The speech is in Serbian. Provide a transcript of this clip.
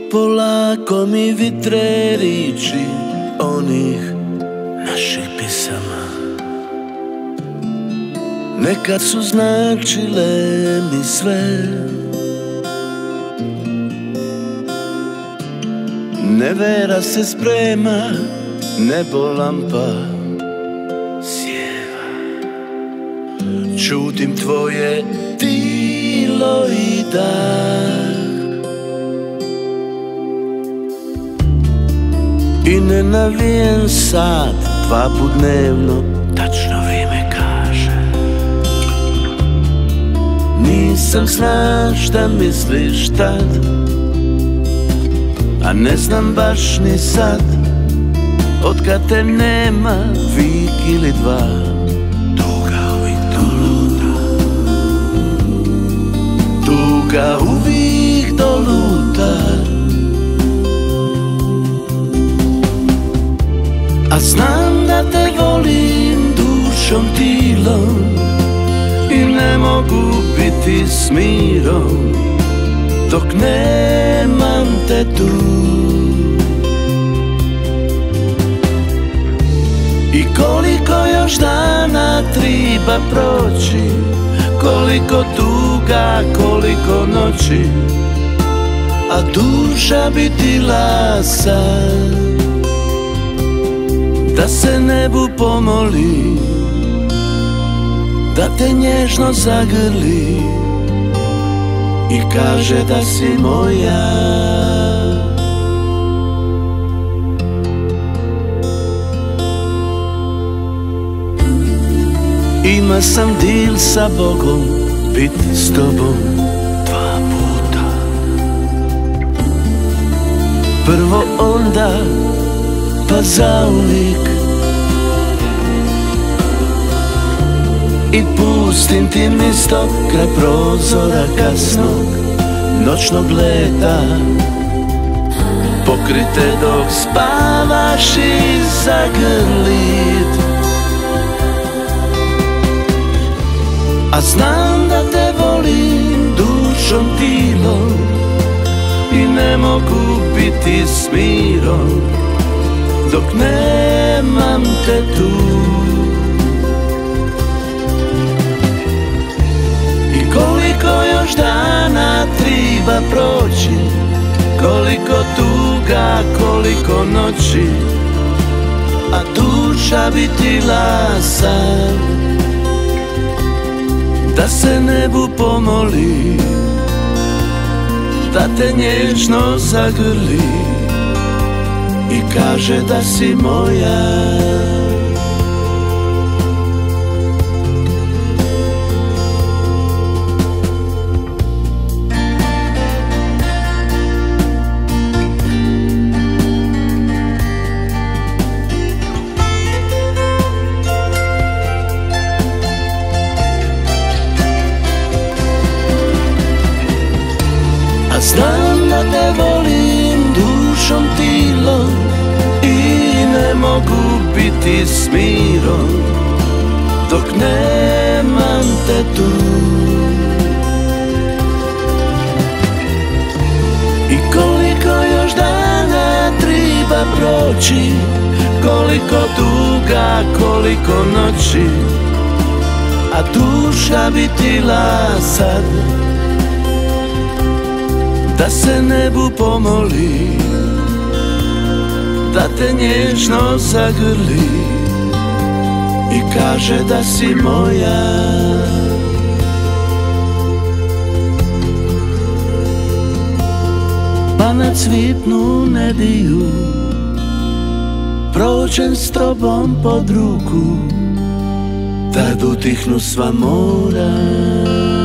Polako mi vitre riči onih naših pisama. Nekad su značile mi sve. Nevera se sprema, nebo lampa sjeva. Čutim tvoje tilo i dah. I nenavijen sat, 2 put dnevno, tačno vrijeme kaže. Nisam zna šta misliš tad, a ne znam baš ni sad. Otkad te nema, vik ili dva, tuga uvijek doluta. Tuga uvijek doluta. A znam da te volim dušom, tilom i ne mogu biti s mirom dok nemam te tu. I koliko još dana treba proći, koliko tuga, koliko noći, a duša bi tila sad da se nebu pomoli, da te nježno zagrli i kaže da si moja. Ima sam dil sa Bogom, bit s tobom 2 puta. Prvo onda, pa zauvijek. I pustim ti misto kraj prozora kasnog noćnog leta. Pokrite dok spavaš i zagrlit. A znam da te volim dušom, tilom i ne mogu biti s mirom dok nemam te tu. I koliko još dana treba proći, koliko tuga, koliko noći, a duša bi tila sad da se nebu pomoli, da te nježno zagrli i kaže da si moja. Znam da te volim dušom, tilom i ne mogu biti s mirom dok nemam te tu. I koliko još dana treba proći, koliko tuga, koliko noći, a duša bi tila sad da se nebu pomoli, da te nježno zagrli i kaže da si moja. Pa na cvitnu nedjelju prođem s tobom pod ruku, tad utihnu sva mora.